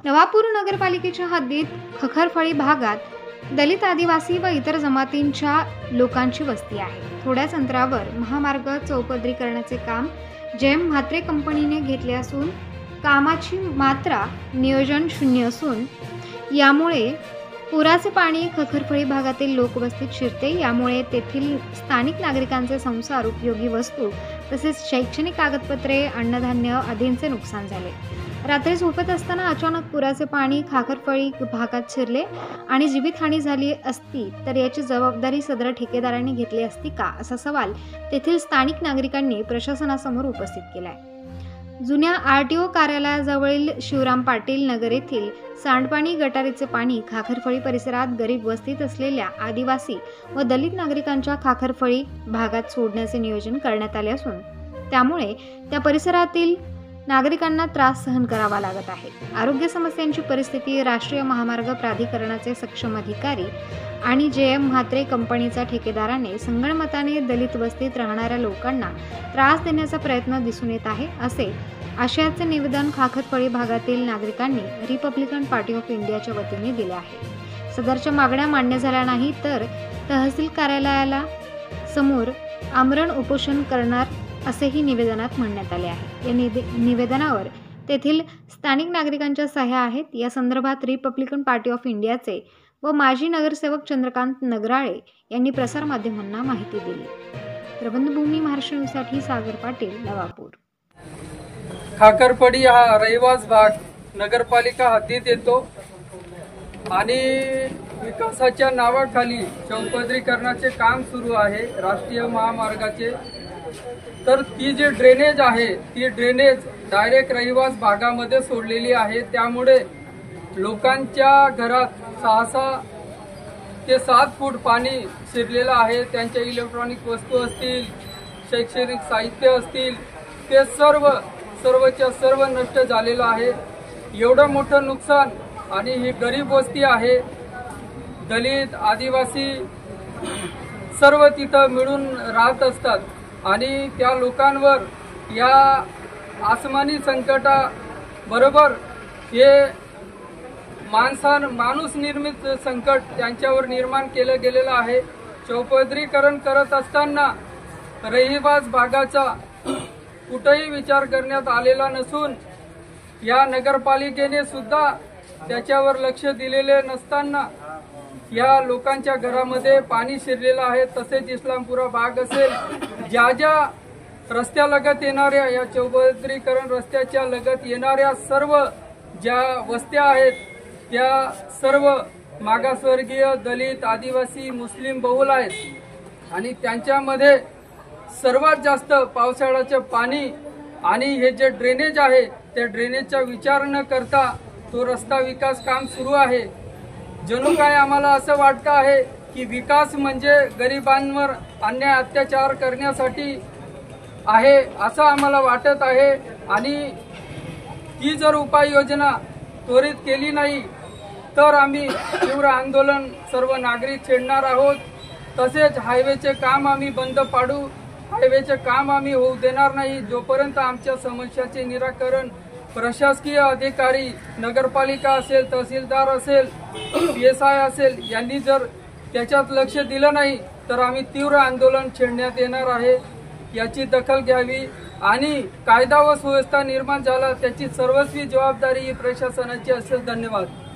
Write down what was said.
नवापूर नगरपालिकेच्या हद्दीत खखरफळी भागात दलित, आदिवासी व इतर जमातींच्या लोकांची वस्ती आहे. थोड्याच अंतरावर महामार्ग चौपदरीकरणाचे काम जेएम म्हात्रे कंपनीने घेतले असून कामाची मात्रा नियोजन शून्य असून यामुळे पुराचे पाणी खखरफळी भागातील लोकवस्तीत शिरते. यामुळे तेथील स्थानिक नागरिकांचे संसार, उपयोगी वस्तू तसेच शैक्षणिक कागदपत्रे, अन्नधान्य आदींचे नुकसान झाले. रात्री झोपत असताना अचानक पुराचे पाणी खखरफळी भागात शिरले आणि जीवितहानी झाली असती तर याची जबाबदारी सदर ठेकेदारांनी घेतली असती का, असा सवाल तेथील स्थानिक नागरिकांनी प्रशासनासमोर उपस्थित केलाय. जुन्या आरटीओ कार्यालयाजवळील शिवराम पाटील नगर येथील सांडपाणी गटारीचे पाणी खखरफळी परिसरात गरीब वस्तीत असलेल्या आदिवासी व दलित नागरिकांच्या खखरफळी भागात सोडण्याचे नियोजन करण्यात आले असून त्यामुळे त्या परिसरातील नागरिकांना त्रास सहन करावा लागत आहे. आरोग्य समस्यांची परिस्थिती राष्ट्रीय महामार्ग प्राधिकरणाचे सक्षम अधिकारी आणि जेएम म्हात्रे कंपनीच्या ठेकेदाराने संगणमताने दलित वस्तीत राहणाऱ्या लोकांना त्रास देण्याचा प्रयत्न दिसून येत आहे, असे आशयाचे निवेदन खखरफळी भागातील नागरिकांनी रिपब्लिकन पार्टी ऑफ इंडियाच्या वतीने दिले आहे. सदरच्या मागण्या मान्य झाल्या नाही तर तहसील कार्यालयाला समोर आमरण उपोषण करणार असेही निवेदनात म्हणण्यात आले आहे. या निवेदनावर तेथील स्थानिक नागरिकांच्या सह्या आहेत. या संदर्भात रिपब्लिकन पार्टी ऑफ इंडियाचे व माजी नगरसेवक चंद्रकांत नगराळे यांनी प्रसारमाध्यमांना माहिती दिली. प्रबंधभूमी महाराष्ट्र न्यूजसाठी सागर पाटील, नवापूर. खखरफळी हा रहिवास भाग नगरपालिका हद्दीत येतो आणि विकासाच्या नावाखाली चौपदरीकरणाचे काम सुरू आहे राष्ट्रीय महामार्गाचे. तर ती जी ड्रेनेज आहे ती ड्रेनेज डायरेक्ट रहिवास भागामध्ये सोडलेली आहे. त्यामुळे लोकांच्या घरात 6 ते 7 फूट पाणी शिरलेलं आहे. त्यांच्या इलेक्ट्रॉनिक वस्तू असतील, शैक्षणिक साहित्य असतील, ते सर्वच्या सर्व नष्ट झालेलं आहे. एवढं मोठं नुकसान. आणि ही गरीब वस्ती आहे. दलित, आदिवासी सर्व तिथं मिळून राहत असतात आणि त्या लोकांवर या आसमानी संकटाबरोबर हे माणूस निर्मित संकट त्यांच्यावर निर्माण केलं गेलेलं आहे. चौपदरीकरण करत असताना रहिवास भागाचा कुठेही विचार करण्यात आलेला नसून या नगरपालिकेने सुद्धा त्याच्यावर लक्ष दिलेले नसताना या लोकांच्या घरामध्ये पाणी शिरलेलं आहे. तसेच इस्लामपुरा भाग असेल, ज्या रस्त्यालगत येणाऱ्या या चौपदरीकरण रस्त्याच्या लगत येणाऱ्या सर्व ज्या वस्त्या आहेत त्या सर्व मागासवर्गीय, दलित, आदिवासी, मुस्लिम बहुल आहेत आणि त्यांच्यामध्ये सर्वात जास्त पावसाळ्याचे पाणी आणि हे जे ड्रेनेज आहे त्या ड्रेनेजचा विचार न करता तो रस्ता विकास काम सुरू आहे. जणू काय आम्हाला असं वाटतं आहे की विकास म्हणजे गरिबांवर अन्याय अत्याचार करण्यासाठी आहे असं आम्हाला वाटत आहे. आणि ही जर उपाययोजना त्वरित केली नाही तर आम्ही तीव्र आंदोलन सर्व नागरिक छेडणार आहोत. तसेच हायवेचे काम आम्ही बंद पाडू. हायवेचे काम आम्ही होऊ देणार नाही जोपर्यंत आमच्या समस्याचे निराकरण प्रशासकीय अधिकारी, नगरपालिका असेल, तहसीलदार असेल, PSI असेल यांनी जर त्याच्यात लक्ष दिलं नाही तर आम्ही तीव्र आंदोलन छेडण्यात येणार आहे. याची दखल घ्यावी आणि कायदा व सुव्यवस्था निर्माण झाला त्याची सर्वस्वी जबाबदारी ही प्रशासनाची असेल. धन्यवाद.